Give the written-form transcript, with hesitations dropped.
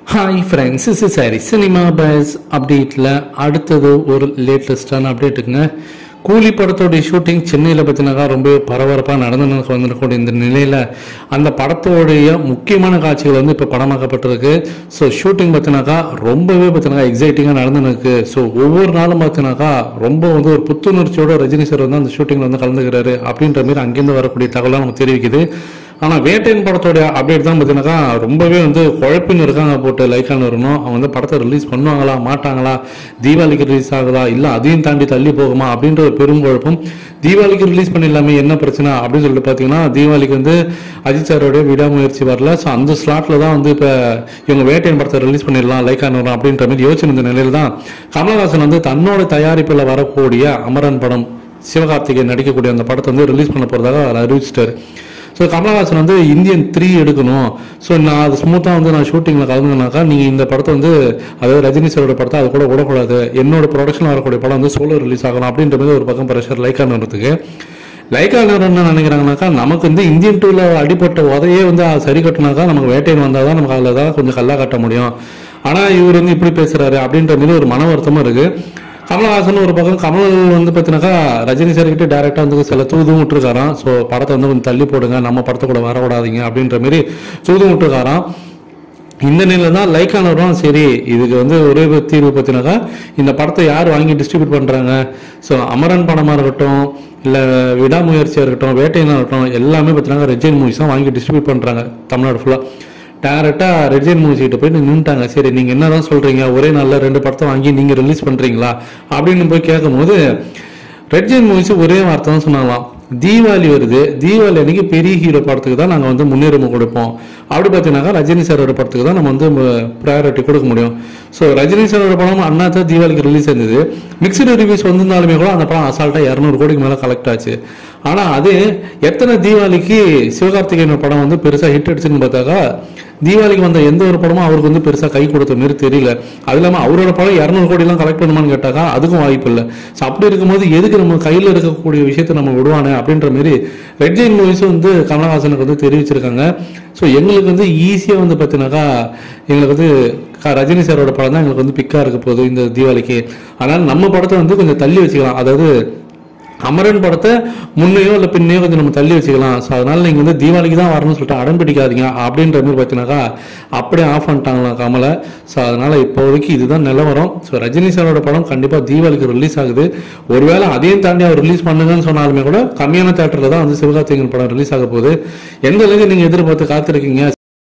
Hi friends, is sorry cinema buzz அப்டேட்டில் அடுத்தது ஒரு லேட்டஸ்டான அப்டேட்டுங்க. கூலி படத்தோடைய ஷூட்டிங் சென்னையில் பார்த்தினாக்கா ரொம்ப பரபரப்பாக வந்துடக்கூடிய இந்த நிலையில் அந்த படத்தோடைய முக்கியமான காட்சிகள் வந்து இப்போ படமாக்கப்பட்டிருக்கு. ஸோ ஷூட்டிங் பார்த்தினாக்கா ரொம்பவே பார்த்தினாக்கா எக்ஸைட்டிங்காக நடந்துருக்கு. ஸோ ஒவ்வொரு நாளும் பார்த்தினாக்கா ரொம்ப வந்து ஒரு புத்துணர்ச்சியோட ரஜினி சார் வந்து அந்த ஷூட்டிங்கில் வந்து கலந்துக்கிறாரு அப்படின்ற மாதிரி அங்கேருந்து வரக்கூடிய தகவலாம் நமக்கு தெரிவிக்குது. ஆனால் வேட்டையன் படத்தோடைய அப்டேட் தான் பார்த்தீங்கன்னாக்கா ரொம்பவே வந்து குழப்பின்னு இருக்காங்க. போட்டு லைக்கான வரணும் அவங்க வந்து படத்தை ரிலீஸ் பண்ணுவாங்களா மாட்டாங்களா, தீபாவளிக்கு ரிலீஸ் ஆகுதா இல்லை அதையும் தாண்டி தள்ளி போகுமா அப்படின்ற ஒரு பெரும் குழப்பம். தீபாவளிக்கு ரிலீஸ் பண்ணிடலாமே என்ன பிரச்சனை அப்படின்னு சொல்லிட்டு பார்த்தீங்கன்னா, தீபாவளிக்கு வந்து அஜித் சாரோடைய விடாமுயற்சி வரல. ஸோ அந்த ஸ்லாட்டில் தான் வந்து இப்போ இவங்க வேட்டையன் படத்தை ரிலீஸ் பண்ணிடலாம் லைக்கான வரும் அப்படின்ற மாதிரி யோசிச்சிருந்த நிலையில் தான் கமலஹாசன் வந்து தன்னோட தயாரிப்பில் வரக்கூடிய அமரன் படம் சிவகார்த்திகேயன் நடிக்கக்கூடிய அந்த படத்தை வந்து ரிலீஸ் பண்ண போகிறதாக அறிவிச்சிட்டாரு. ஸோ கமலஹாசன் வந்து இந்தியன் 3 எடுக்கணும். ஸோ நான் அது ஸ்மூத்தாக வந்து நான் ஷூட்டிங்கில் கலந்துனாக்கா நீங்கள் இந்த படத்தை வந்து அதாவது ரஜினி சாரோட படத்தை அது கூட விடக்கூடாது, என்னோட ப்ரொடக்ஷன் வரக்கூடிய படம் வந்து சோலோ ரிலீஸ் ஆகணும் அப்படின்ற மாதிரி ஒரு பக்கம் ப்ரெஷர் லைக்கானதுக்கு. லைக்கானர் என்ன நினைக்கிறாங்கனாக்கா, நமக்கு வந்து இந்தியன் 2ல அடிப்பட்ட உதையே வந்து சரி கட்டினாக்கா நமக்கு வேட்டையன் வந்தால் தான் நமக்கு அதில் தான் கொஞ்சம் கல்லா கட்ட முடியும். ஆனால் இவர் வந்து இப்படி பேசுகிறாரு அப்படின்ற மாதிரி ஒரு மன வருத்தமும் இருக்குது. கமலஹாசன் ஒரு பக்கம் கமல் வந்து பார்த்தீங்கன்னாக்கா ரஜினி சார்கிட்ட டேரெக்டாக வந்து சில தூதும் விட்டுருக்காராம். ஸோ படத்தை வந்து கொஞ்சம் தள்ளி போடுங்க, நம்ம படத்தை கூட வரக்கூடாதீங்க அப்படின்ற மாதிரி தூதும் விட்டுருக்காராம். இந்த நிலையில் தான் லைக்கானவரும் சரி இதுக்கு வந்து ஒரே தீர்வு பார்த்தினாக்கா, இந்த படத்தை யார் வாங்கி டிஸ்ட்ரிபியூட் பண்ணுறாங்க, ஸோ அமரன் படமாக இருக்கட்டும் இல்லை விடாமுயற்சியாக இருக்கட்டும் வேட்டையனாக இருக்கட்டும் எல்லாமே பார்த்தீங்கன்னா ரெஜின் மூவிஸ் தான் வாங்கி டிஸ்ட்ரிபியூட் பண்ணுறாங்க தமிழ்நாடு ஃபுல்லாக. டேரெக்டாக ரெட்ஜன் மூவிஸ் கிட்ட போயிட்டு நின்றுட்டாங்க. சரி நீங்கள் என்ன தான் சொல்கிறீங்க, ஒரே நாளில் 2 படத்தை வாங்கி நீங்கள் ரிலீஸ் பண்ணுறீங்களா அப்படின்னு போய் கேட்கும்போது ரெட்ஜன் மூவிஸ் ஒரே வார்த்தை தான் சொன்னாங்களாம், தீபாவளி வருது, தீபாவளி அன்னைக்கு பெரிய ஹீரோ படத்துக்கு தான் நாங்கள் வந்து முன்னுரிமை கொடுப்போம். அப்படி பார்த்தீங்கன்னாக்கா ரஜினி சாரோட படத்துக்கு தான் நம்ம வந்து ப்ரையாரிட்டி கொடுக்க முடியும். ஸோ ரஜினி சாரோட படம் அண்ணா தான் தீபாவளிக்கு ரிலீஸ் இருந்தது. மிக்சடு ரிவ்யூஸ் வந்திருந்தாலுமே கூட அந்த படம் அசால்ட்டாக 200 கோடிக்கு மேலே கலெக்ட் ஆச்சு. ஆனால் அது எத்தனை தீபாவளிக்கு சிவகார்த்திகேயன் படம் வந்து பெருசாக ஹிட் அடிச்சுன்னு பார்த்தாக்கா, தீபாவளிக்கு வந்த எந்த ஒரு படமும் அவருக்கு வந்து பெருசாக கை கொடுத்த மாரி தெரியல. அது இல்லாமல் அவரோட படம் 200 கோடிலாம் கலெக்ட் பண்ணுமான்னு கேட்டாக்கா அதுக்கும் வாய்ப்பு இல்லை. ஸோ அப்படி இருக்கும்போது எதுக்கு நம்ம கையில் இருக்கக்கூடிய விஷயத்தை நம்ம விடுவானே அப்படின்ற மாரி ரெட்ஜைன் மூவிஸ் வந்து கமலஹாசனுக்கு வந்து தெரிவிச்சிருக்காங்க. ஸோ எங்களுக்கு வந்து ஈஸியாக வந்து பார்த்தீங்கன்னாக்கா எங்களுக்கு வந்து ரஜினி சாரோட படம் தான் எங்களுக்கு வந்து பிக்காக இருக்க போகுது இந்த தீபாவளிக்கு. ஆனால் நம்ம படத்தை வந்து கொஞ்சம் தள்ளி வச்சுக்கலாம், அதாவது அமரன் படத்தை முன்னையோ இல்லை பின்னையோ கொஞ்சம் நம்ம தள்ளி வச்சுக்கலாம். ஸோ அதனால நீங்கள் வந்து தீபாவளிக்கு தான் வரணும்னு சொல்லிட்டு அடம் பிடிக்காதீங்க அப்படின்ற மாதிரி பார்த்தீங்கன்னாக்கா அப்படியே ஆஃப் பண்ணிட்டாங்களாம் கமலை. ஸோ அதனால் இப்போதைக்கு இதுதான் நிலவரம். ஸோ ரஜினி சாரோட படம் கண்டிப்பாக தீபாவளிக்கு ரிலீஸ் ஆகுது. ஒருவேளை அதையும் தாண்டி அவர் ரிலீஸ் பண்ணுங்கன்னு சொன்னாலுமே கூட கம்மியான தேட்டரில் தான் வந்து சிவகார்த்திகேயன் படம் ரிலீஸ் ஆக போகுது. எந்த அளவுக்கு நீங்கள் எதிர்பார்த்து காத்திருக்கீங்க?